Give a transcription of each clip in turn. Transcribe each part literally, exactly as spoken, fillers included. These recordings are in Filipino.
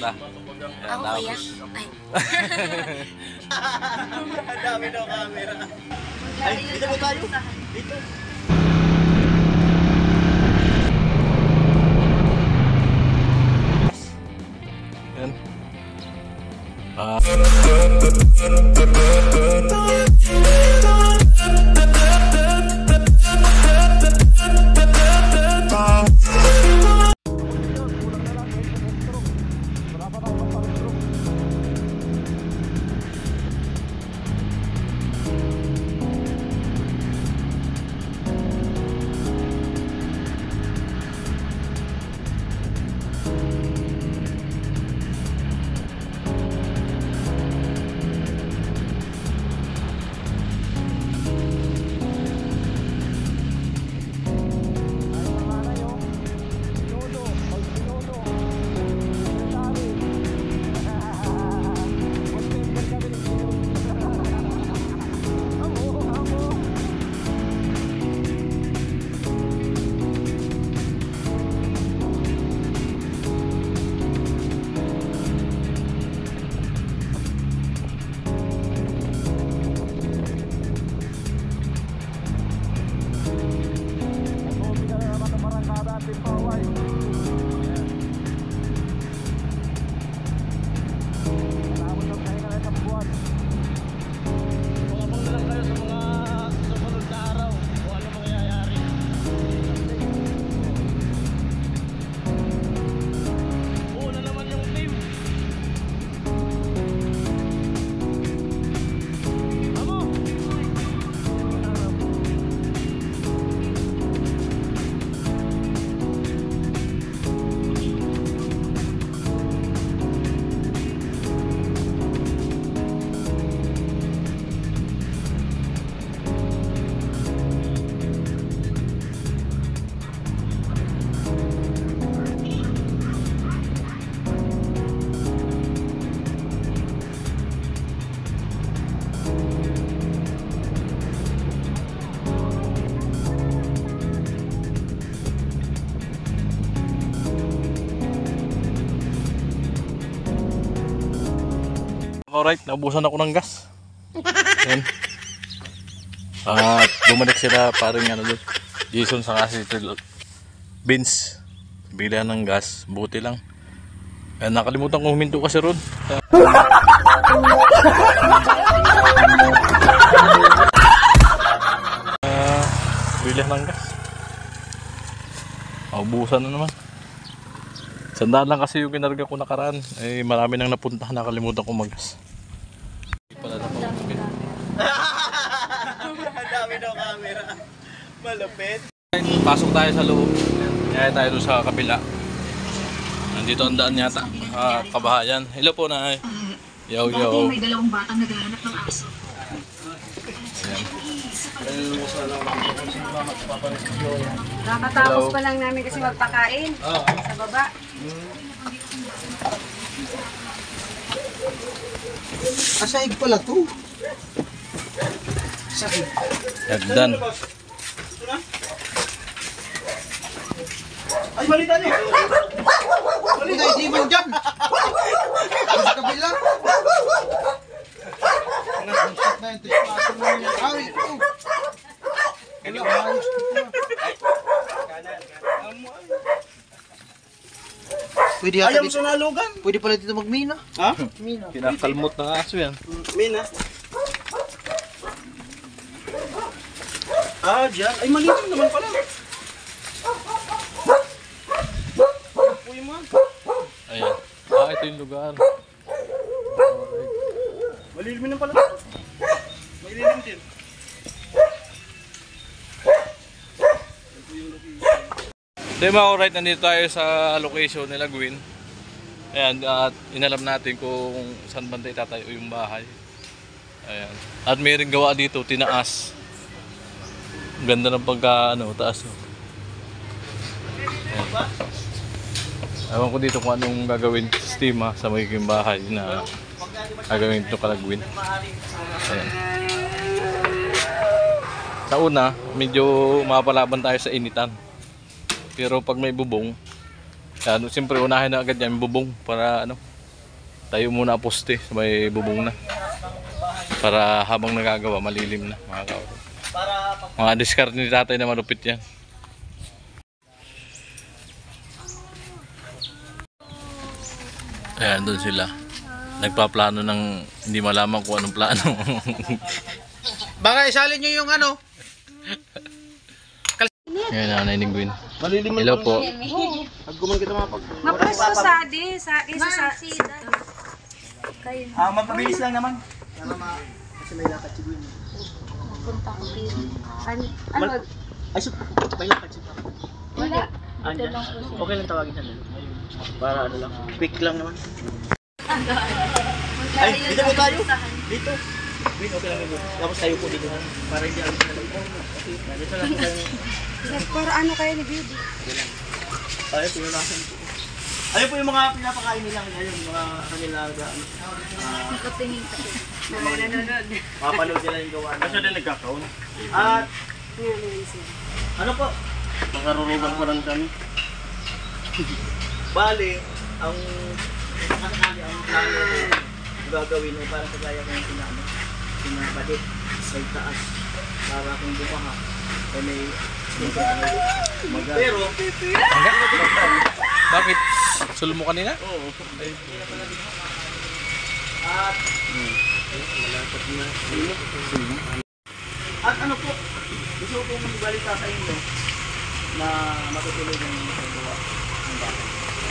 Kamusta? Ako kuya. Ay. Ang dami daw camera. Ay, dito po tayo. Dito. Yan. Ah. Alright, naubusan ako ng gas. Yan. At bumalik sila parang ano doon. Jason sa kasi Vince. Bilihan ng gas. Buti lang. Eh, nakalimutan kong huminto kasi ron. Uh, bilihan ng gas. Naubusan na naman. Sandaan lang kasi yung kinarga ko nakaraan. Eh, marami nang napunta. Nakalimutan ko mag-gas. Pala na po. Ang dami daw camera. Malupit. Pasok tayo sa loob. Kaya tayo doon sa kabila. Nandito ang daan yata. Ah, kabahayan. Hello po, Nay. Yo, yo. May dalawang batang naghahanap ng aso. Ayan. Nakatapos pa lang namin kasi magpakain sa baba. Asaig pala to. Sakit. Hagdan. Ay, balita niyo. Balita, hindi mo dyan. Sa kabila. Nasasat na yung tispaso mo niya. Ay, ito. Wala, ayos ito. Pwede yata Ayaw mo dito. sa nalugan? Pwede pala dito magmina. Ha? Mina. Kinakalmot ng aso yan. Mina. Ah, dyan. Ay, maliit naman pala. Uy, man. Ayan. Ah, ito yung lugar. Malilim na pala. Malilim din. So yung mga alright, nandito tayo sa location nila Gwyn. Ayan, at inalam natin kung saan banda itatayo yung bahay. Ayan. At may rin gawa dito, tinaas. Ang ganda ng pagka, ano, taas. Oh. Ayan. Ewan ko dito kung anong gagawin sistema sa magiging bahay na gagawin ito kala Gwyn. Ayan. Sa una, medyo mapalaban tayo sa initan. Pero pag may bubong, Yan, siyempre unahin na agad yan yung bubong para ano, tayo muna ang poste sa may bubong na. Para habang nagagawa, malilim na mga kaurot. Mga discard ni tatay na malupit yan. Ayan, doon sila. Nagpaplano ng hindi malaman kung anong plano. Baka isalin nyo yung ano. Ayan, nanay ni Gwen. Malilim Hello po. Pag guman kita mapag... Mapresto sa di, sa isa sa... Kayo. Ah, mapabilis lang naman. Kasi may lakad si Gwen. Punta ko dito. Ano? Ano? Ay, sup. May lakad si Gwen. Wala. Andyan. Okay lang tawagin sa lalo. Para ano lang. Quick lang naman. Ay, dito po tayo. Dito. Gwen, okay lang yun. Tapos tayo po dito. Para hindi alam sa lalo. Okay. Dito lang po tayo. Para ano kayo ni Beauty? Ayun, pinunasan po. Ayun po yung mga pinapakain nila. Ayun, yung mga kanila. Ah, Nakatingin ka. Nanonood. mapanood nila yung gawa. Kasi din nagkakaon. At Ngayon siya. ano po? Nakarurugan pa rin kami. Bali, ang sakasakali ang plano ko gagawin ay para sa gaya ko yung pinano. Pinabalik sa itaas. Para kung bumaha, ay may pero, Bakit? Sulo mo kanina? oo. At, at ano po, gusto ko pong ibalita sa inyo na matutuloy yung magawa ng bahay.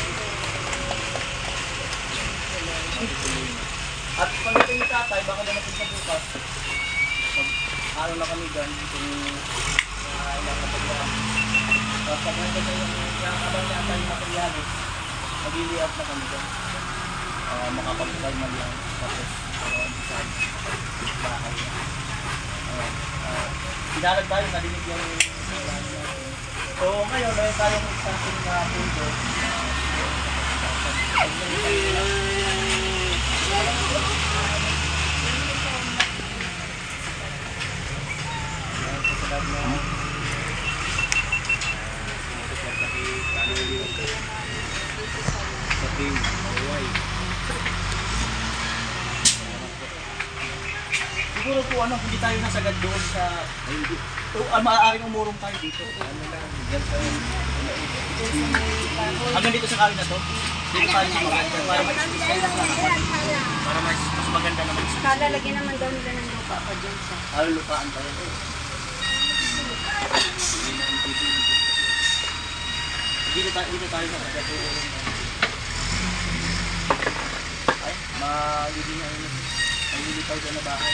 At pagdating ni tatay, baka naman sa bukas, pag araw na kami dyan, kung uh, ilang na pagbawa. Tapos pag nandun na yung nakakabang niya tayo materialis, mag-i-layout na kami dyan. Uh, makapag-try man lang. Tapos, uh, design. Bahay. Uh, uh, Pinalag tayo, narinig yung design natin. So, ngayon, meron tayong something na punto. Siguro po ano, hindi tayo nasagad doon sa hindi. O uh, maaaring umurong tayo dito. Ano lang, diyan sa hanggang dito sa kawin na to. Dito tayo sa maganda para mas para mas, mas maganda naman. Kala lagyan naman daw nila ng lupa pa dyan sa... Ay, lupaan tayo. Dito tayo, dito tayo sa maganda. Ay, magiging ano, may lilitaw dyan na bahay.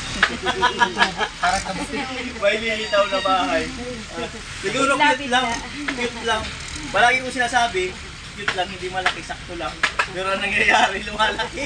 May lilitaw na bahay. Ah, siguro cute lang. Cute lang. Palagi ko sinasabi, cute lang, hindi malaki, sakto lang. Pero ang nangyayari, lumalaki.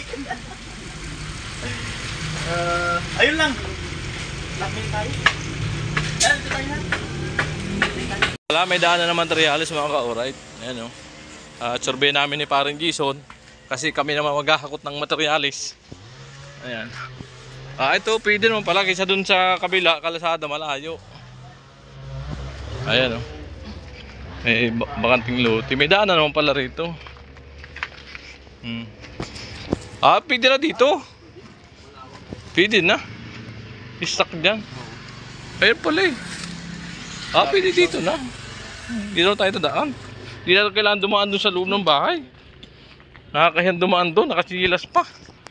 uh, ayun lang. Lakmin tayo. Ayan, ito tayo na. Wala, may daan na ng materialis mga ka-alright. Ayan o. At survey namin ni Parang Jason. Kasi kami naman maghahakot ng materialis. Ayan. Ah, ito pwede naman pala kaysa dun sa kabila, kalasada, malayo. Ayan o. May bakanting lote. May daan na naman pala rito. Hmm. Ah, pwede na dito. Pwede na. Stuck dyan. Ayun pala eh. Ah, pwede dito na. Dito tayo dadaan. Hindi na kailangan dumaan dun sa loob ng bahay. Nakakahiyan dumaan doon, nakasilas pa.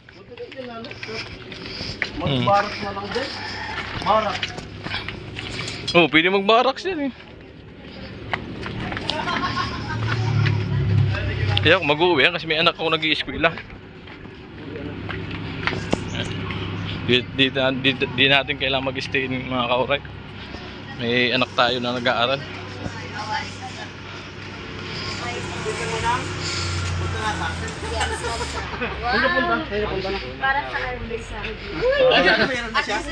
Magbarak na lang din. Barak. Oh, pwede magbaraks yan eh. Kaya ako mag-uwi yan kasi may anak ako nag-i-eskwela. Di, di, di, di natin kailangan mag-stay mga ka-alright. May anak tayo na nag-aaral. Para sa anniversary. Meron na siya.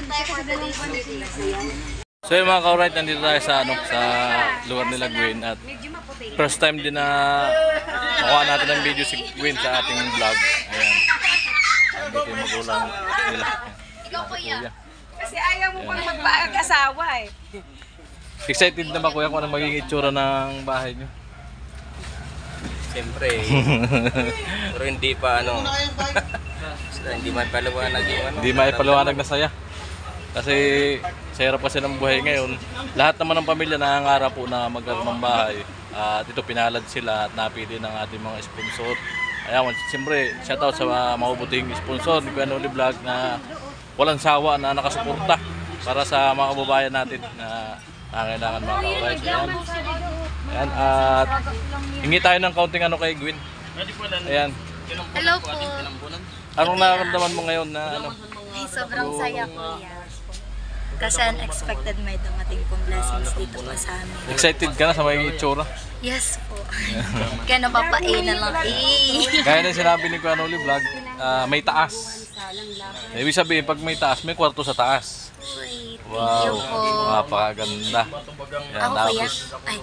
So yung mga ka-alright, nandito tayo sa, ano, sa lugar nila Gwen at Medyo maputi. first time din na makuha natin ng video si Gwen sa ating vlog. Ayan. Dito yung magulang nila. Ikaw kuya. Kasi ayaw mo pang magpag-asawa eh. Excited na ba kuya kung ano magiging itsura ng bahay nyo? siyempre. Pero hindi pa ano. Hindi man paliwanag yung ano. Hindi maipaliwanag na saya. Kasi sa hirap kasi ng buhay ngayon, lahat naman ng pamilya nangangarap po na magkaroon ng bahay. At ito pinalad sila at napili ng ating mga sponsor. Ayan, siyempre, shoutout sa mga mabubuting sponsor ni Kuya Noli Vlog na walang sawa na nakasuporta para sa mga kababayan natin na nangangailangan mga kauray. Ayan. Ayan, at hingi tayo ng kaunting ano kay Gwyn. Ayan. Hello po. Anong nararamdaman mo ngayon na ano? Ay, sobrang saya kuya. Kasi unexpected may dumating pong blessings dito po sa amin. Excited ka na sa may itsura? Yes po. Kaya napapain na lang. Eh. Gaya na sinabi ni Kuya Noli Vlog, ah, may taas. Ibig sabihin, pag may taas, may kwarto sa taas. Uy, thank you Wow, po. napakaganda. Yan, Ako kuya. tapos, Ay,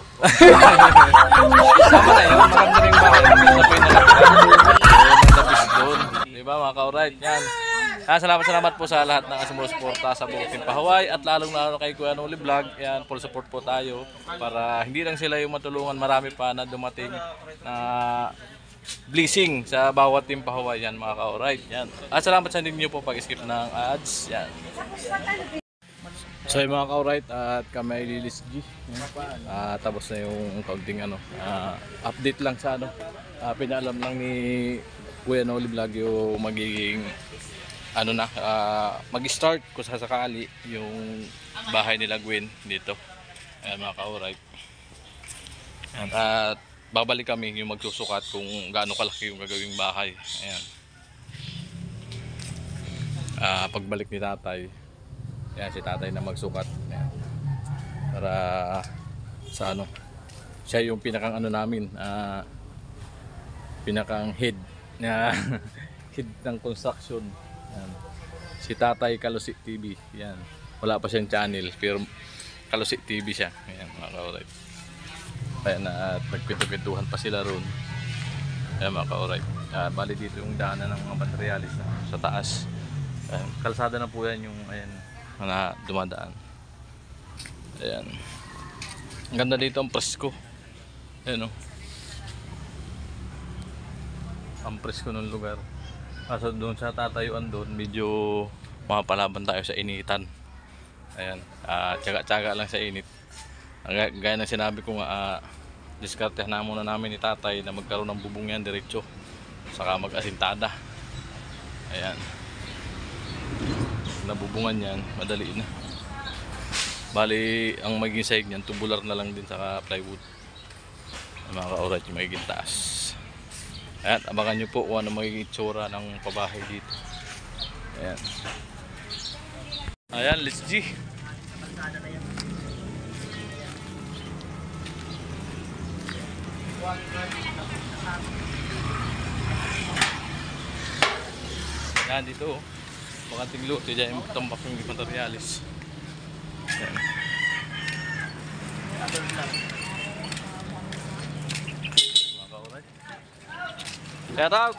tama na yun, maganda rin yung bahay. Maganda pa yung nakatira. Yun, tapos doon. Diba mga ka-alright? Yan. Ah, salamat salamat po sa lahat ng sumusuporta sa buong Team Pahawaii at lalong lalo kay Kuya Noli Vlog. Yan, full support po tayo para hindi lang sila yung matulungan, marami pa na dumating na blessing sa bawat Team Pahawaii. Yan mga ka-alright. Yan. At salamat sa hindi niyo po pag-skip ng ads. Yan. So yung mga ka-alright at kami ay Lilis G. Ah, tapos na yung kaunting ano, ah, update lang sa ano. Ah, pinaalam lang ni Kuya Noli Vlog yung magiging ano na, uh, mag-start kung sasakali yung bahay nila Gwen dito. Ayan mga ka-alright. At babalik kami yung magsusukat kung gaano kalaki yung gagawing bahay. Ayan. Uh, pagbalik ni tatay, ayan si tatay na magsukat. Ayan. Para sa ano, siya yung pinakang ano namin, uh, pinakang head na head ng construction. Yan. Si Tatay Kalusi T V. Yan. Wala pa siyang channel pero Kalusi T V siya. Ayan mga ka-alright. Ayan na at nagpinto-pintuhan pa sila roon. Ayan mga ka-alright. Uh, bali dito yung daanan ng mga materialis na sa taas. Ayan. Kalsada na po yan yung ayan, na dumadaan. Ayan. Ang ganda dito ang presko. Ayan o. Ang presko ng lugar. Kaso doon sa tatayuan doon, medyo mapalaban tayo sa initan. Ayan, uh, tsaga-tsaga lang sa init. Gaya, gaya ng sinabi ko nga, uh, diskartehan na muna namin ni tatay na magkaroon ng bubong yan diretso. Saka mag-asintada. Ayan. Nabubungan yan, madali na. Bali, ang magiging sahig niyan, tubular na lang din sa plywood. Mga ka-alright yung magiging taas. Ayan, abangan nyo po kung ano magiging itsura ng pabahay dito. Ayan. Ayan, let's G. Ayan, dito oh. Bakanting lote dyan yung tambak yung materialis. Ayan. Shout out!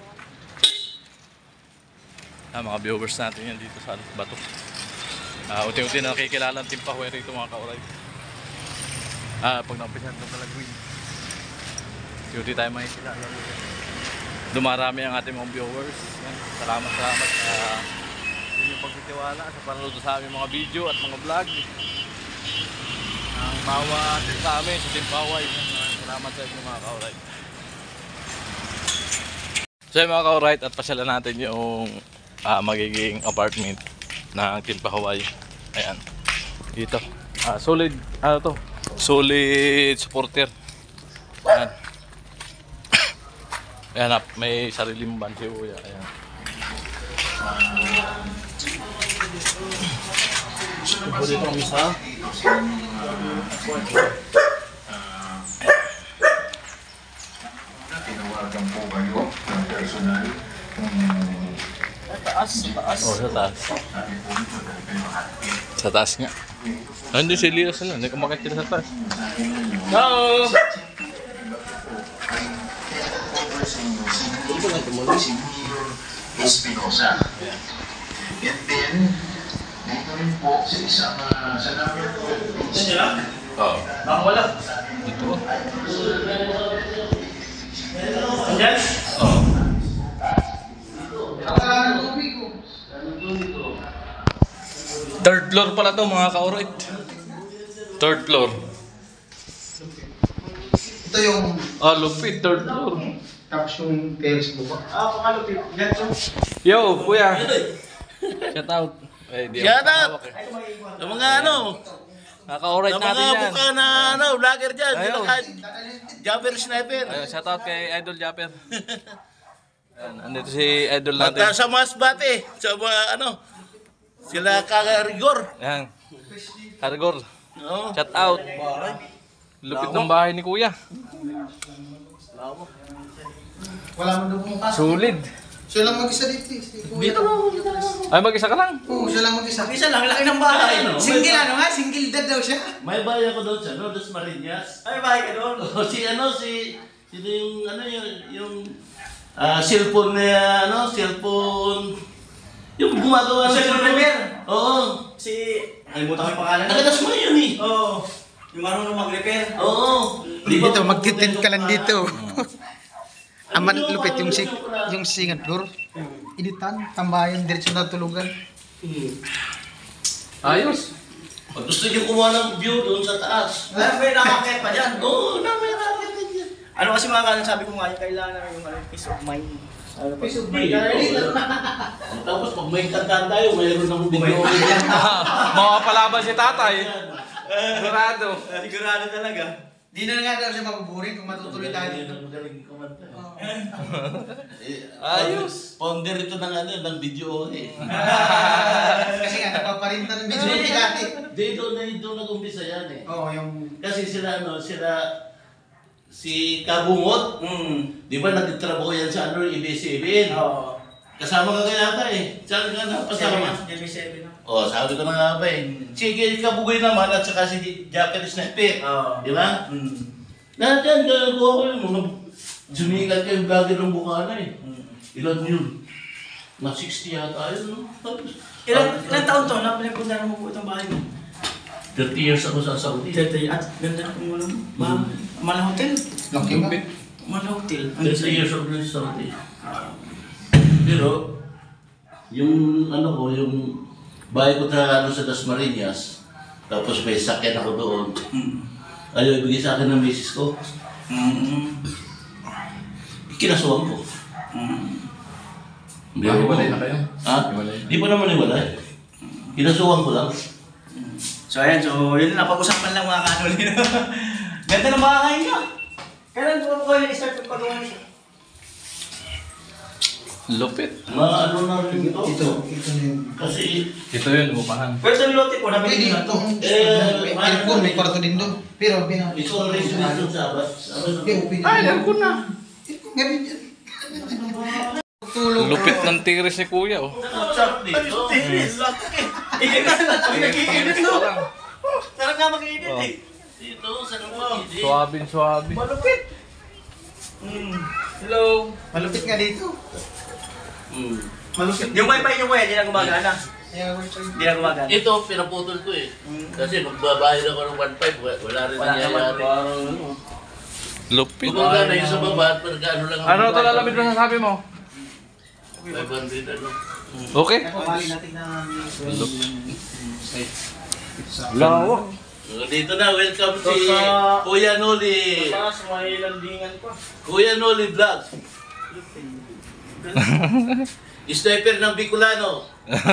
Ah, mga viewers natin yan dito sa bato. Ah, unti-unti na nakikilala ang Team Pahawaii rito mga ka-alright. Ah, pag napisan ng Kalagwin. Unti-unti tayo makikilala. Dumarami ang ating mga viewers. Yan. Salamat, salamat. Ah, yun yung pagtitiwala sa panonood sa aming mga video at mga vlog. Ang bawat sa amin sa Team Pahawaii. Salamat sa inyo mga ka-alright. So yung mga ka-alright at pasyalan natin yung uh, magiging apartment ng Team Pahawaii. Ayan. Dito. Uh, solid, ano to? Solid supporter. Ayan. Ayan, may sariling van si Kuya. Ayan. Ito dito ang isa. Tinawagan po kayo ng personal. Sa taas, sa taas. Oh, sa taas. Sa taas nga. Nandun si Lias na. Hindi ka makakita sa taas. Ciao! Espinosa. And then, dito rin po sa isang uh, sa number Saan nyo lang? Oo. Baka wala. Dito. Andyan? Oo. Third floor pala to mga ka-orit. Third floor. Ito yung Ah, lupit. Third floor. tapos yung terrace mo ba? Ah, pangalupit. Ganito. Yo, kuya. Shout out. Eh, di Shout ako out! hawak eh. Sa mga ano, Naka-orit sa natin mga yan. buka na ano, vlogger dyan. Ayun. Sila kahit Jumper Sniper. Ayun, shout out kay Idol Japper. Ayan, andito si Idol At natin. uh, sa Masbate, sa mga ano, sila kagarigor. Ayan. Hargor. Oo. Shout out. Lupit ng bahay ni kuya. Wala mo doon pumasok. Solid. Siya lang mag-isa dito eh. Si Kuya. Ay, mag-isa ka lang. Oo, siya lang mag-isa. Isa lang, laki ng bahay. Ano? Single ano nga? Single dad daw siya. May bahay ako doon sa ano, Dos Marinas. Ay, bahay ka doon. O, si ano, si, sino yung, ano, yung, yung, ah, cellphone na, ano, cellphone, yung gumagawa ng Cellphone repair? Oo. Si... Nalimutan ko yung pangalan. Taga Das Marinas yun eh. Oo. Yung marunong mag-repair. Oo. Dito, mag-tent ka lang dito. Aman lupit yung sing yung singat floor. Initan, tambayan, diretso na tulugan. Hmm. Ayos. Pag gusto niyo kumuha ng view doon sa taas. Alam mo yung nakakit pa dyan. Oo, na may racket din yan. Ano kasi mga kanan, sabi ko nga yung kailangan yung ano, peace of mind. Ano, peace of mind. Tapos pag may kantaan tayo, mayroon ng video. Mawapalaban si tatay. Sigurado. Sigurado talaga. Di na nga daw siya mabuburing kung matutuloy tayo dito. Magaling kumanta. Eh, Ayos. Founder ito ng ano, ng video eh. Kasi nga, napaparinta ng video ni dati. Dito na dito nag-umpisa yan eh. Oo, yung... Kasi sila ano, sila si Kabungot, Hmm. di ba nagtrabaho yan sa ano, A B S C B N? Oo. Kasama ka kaya ata eh. Saan ka napasama? Jimmy Seven. Oh, sabi ko na nga ba eh. Sige, Kabugoy naman at saka si Japanese Sniper. Oo. Di ba? Hmm. Lahat yan, gagawa ko yun. Mga sumikat kayong vlogger ng Bukana eh. Ilan yun? Na sixty yata yun, no? Tapos, Ilan, ilan taon to na pinagpunta mo po itong bahay mo? thirty years ako sa Saudi. thirty. At ganda na kung ano. Ma, Mala Hotel. Laki ba? Mala Hotel. thirty years ako sa Saudi. Pero, yung ano ko, yung bahay ko sa, ano, sa Das Marinas, tapos may sakyan ako doon. Ayaw ibigay sa akin ng misis ko. Mm. Kinasuhan ko. Mm. Hindi ako- Hiwalay na kayo? Ha? Hiwalay. Di pa naman iwalay. Kinasuhan ko lang. So ayan, so yun na, pag-usapan lang mga kanolino. Ganda ng bahay niya. Kailan po po kayo i-start yung pagawa niya? Lupit. Mga ano na rin ito. Ito, ito na yung... Kasi, Ito yun, upahan. Pero sa lote po, Pwede nabili ito. na to. Eh, May aircon, may kwarto din doon. Pero, bina... ito ang reason dito sa abas. Hindi, open Ay, aircon na. Aircon, meron yan. Tulog. Lupit ng tiris ni kuya, oh. Sarap dito. Tiris pa lang. Sarap nga mag-iinit Oh. eh. Dito, sa naman. Suwabing, suwabi. Malupit. Mm. Hello. Malupit nga dito. Hmm. Malupit. Yung wifi niyo kuya, hindi na gumagana. Kaya wifi. Hindi na gumagana. Ito, pinaputol ko eh. Kasi magbabayad ako ng one five, wala rin Wala naman. nangyayari. Lupit. Kumbaga na yun sa baba at nag-ano lang. Ano ito lalamit mo sa sabi mo? five hundred ano. Okay. Mali natin na... Lawak. Dito na, welcome Ito si sa- Kuya Noli. Tapos may landingan pa. Kuya Noli Vlog. Sniper ng Bicolano.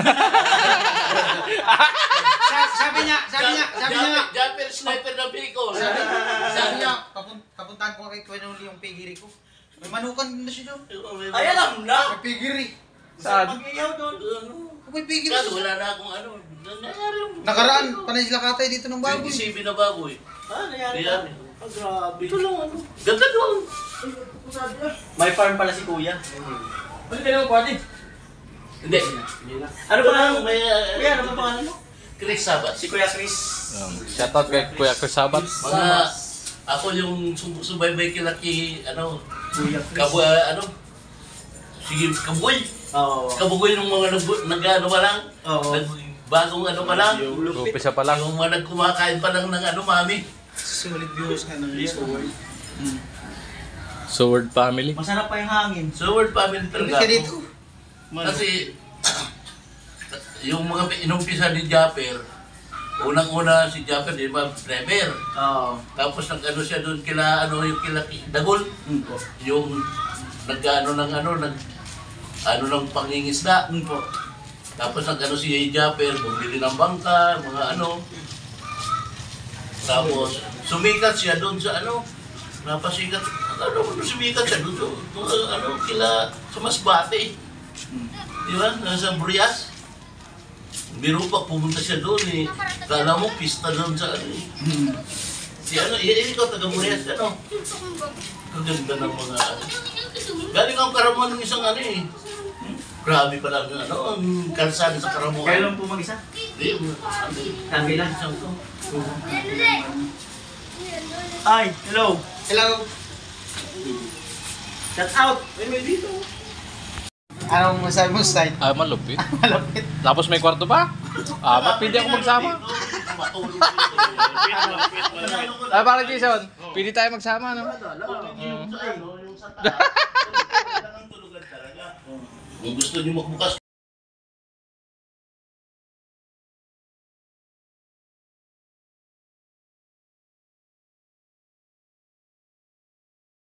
Sa- Sabi niya, sabi niya, sabi niya nga. Jumper sniper ng Bicol. Sabi, sabi niya, papun- papuntahan ko kay Kuya Noli yung pigiri ko. May manukan din na siya doon. Ay, alam na. May pigiri. Sa Saan? pag-iyaw doon. Ano? May pigiri Kaso siya. wala na akong ano. Nangyari yung Nakaraan, panay sila katay dito ng baboy. twenty-seven na baboy. Ah, nangyari Ayan. na. Ah, grabe. Ito lang ano. Ganda doon. May farm pala si kuya. Ano ka naman pwede? Hindi. Ano pa lang? May, uh, Kuya, ano pa pangalan mo? Chris Sabat. Si Kuya Chris. Um, shoutout kay Kuya Chris Sabat. Mga, ako yung sum- subaybay kila ki, ano, Kuya Chris. kabu, uh, ano, sige, kabugoy. Oo. Kabugoy ng mga nag, nag ano pa lang, Oo. nag, bagong ano pa lang, Lupit. Upisa pa lang. yung mga nagkumakain pa lang ng ano, mami. Solid views nga ng Discord. Sword family. Masarap pa yung hangin. So, word family Lupit talaga. ka dito. Kasi, yung mga inumpisa ni Japper, unang-una si Japper, di ba, driver. Oo. Tapos nag-ano siya doon kila, ano, yung kila Dagol. Mm po. Yung nag-ano ng ano, nag, ano ng pangingisda. Mm po. Tapos nag-ano si Japper, bumili ng bangka, mga ano. Tapos, sumikat siya doon sa ano, napasikat, ano, sumikat siya doon, doon, doon, ano, kila, sa Masbate. Di ba? Nasa Brias. Biro pa, pumunta siya doon eh. Kala mo, pista doon sa ano eh. Si ano, eh, ikaw taga Brias, ano? Ang ganda ng mga ano. Galing ang Karamuan ng isang ano eh. Grabe pala ang ano, ang kalsada sa Karamuan. Kayo lang po mag-isa? Hindi, ano, Kami lang. isang to. Ay, hello. Hello. Shout out. Ay, may dito. Anong masabi mo sa side? Ah, malupit. Malapit. Tapos may kwarto pa? Ah, mapili ako magsama. Matulog. Ah, parang Jason, pili tayo magsama, no? Yung sa ano, yung sa taas. Kung gusto niyo magbukas